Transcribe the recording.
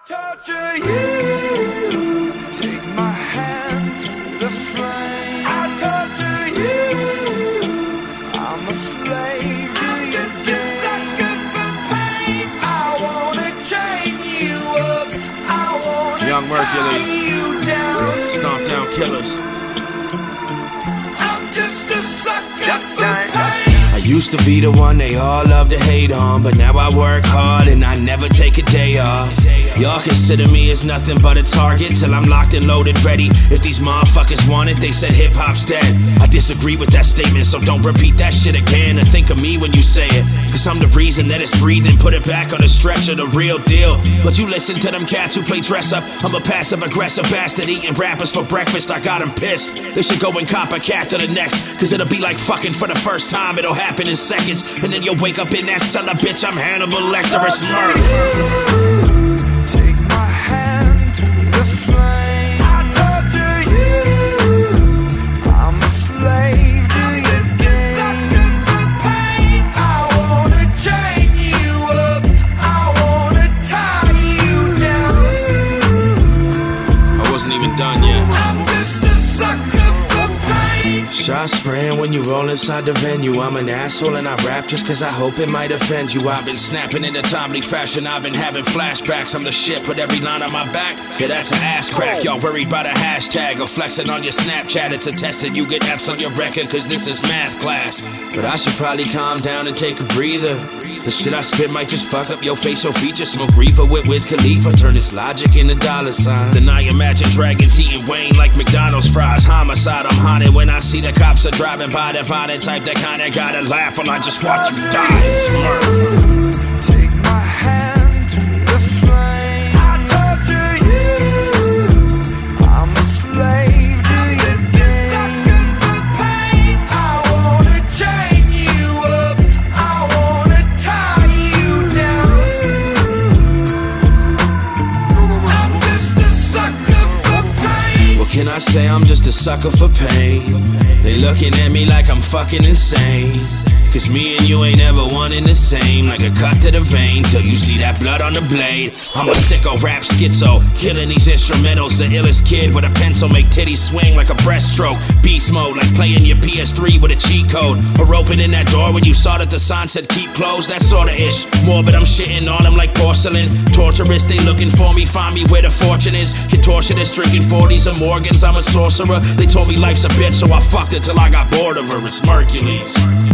Torture you, take my hand through the flame. I torture you, I'm a slave to your game. I wanna chain you up, I wanna Young tie you down. Stomp down killers. I'm just a sucker for pain. I used to be the one they all love to hate on, but now I work hard and I never take a day off. Y'all consider me as nothing but a target till I'm locked and loaded ready. If these motherfuckers want it, they said hip-hop's dead. I disagree with that statement, so don't repeat that shit again. And think of me when you say it, cause I'm the reason that it's breathing. Put it back on the stretcher, the real deal. But you listen to them cats who play dress up. I'm a passive-aggressive bastard eating rappers for breakfast. I got them pissed. They should go and cop a cat to the next, cause it'll be like fucking for the first time. It'll happen in seconds, and then you'll wake up in that cellar, bitch. I'm Hannibal Lecter, it's murder. Take my hand through the flame. I torture you, I'm a slave to your game. I wanna chain you up, I wanna tie you down. I wasn't even done yet. I'm just a sucker for pain. Shots spraying when you roll inside the venue. I'm an asshole and I rap just cause I hope it might offend you. I've been snapping in a timely fashion, I've been having flashbacks. I'm the shit, put every line on my back. Yeah, that's an ass crack. Y'all worried about a hashtag or flexing on your Snapchat. It's attested you get F's on your record cause this is math class. But I should probably calm down and take a breather. The shit I spit might just fuck up your facial features. Smoke reefer with Wiz Khalifa, turn this logic into dollar sign. Then I imagine dragons eating Wayne like McDonald's fries. Homicide, I'm haunted when I see the cops are driving by. The violent type that kinda gotta laugh while I just watch you die. It's murder. Take my hand through the flame. I torture you, I'm a slave to your game. I wanna chain you up, I wanna tie you down. I'm just a sucker for pain. What can I say? I'm just a sucker for pain. They looking at me like I'm fucking insane, cause me and you ain't ever one and the same. Like a cut to the vein till you see that blood on the blade. I'm a sicko rap schizo, killing these instrumentals. The illest kid with a pencil make titties swing like a breaststroke. Beast mode like playing your PS3 with a cheat code. Or opening that door when you saw that the sign said keep closed. That sorta ish. Morbid, I'm shitting on them like porcelain. Torturous, they looking for me, find me where the fortune is. Contortionist, drinking 40s or Morgans. I'm a sorcerer. They told me life's a bitch, so I fucked it till I got bored of her. It's Mercules.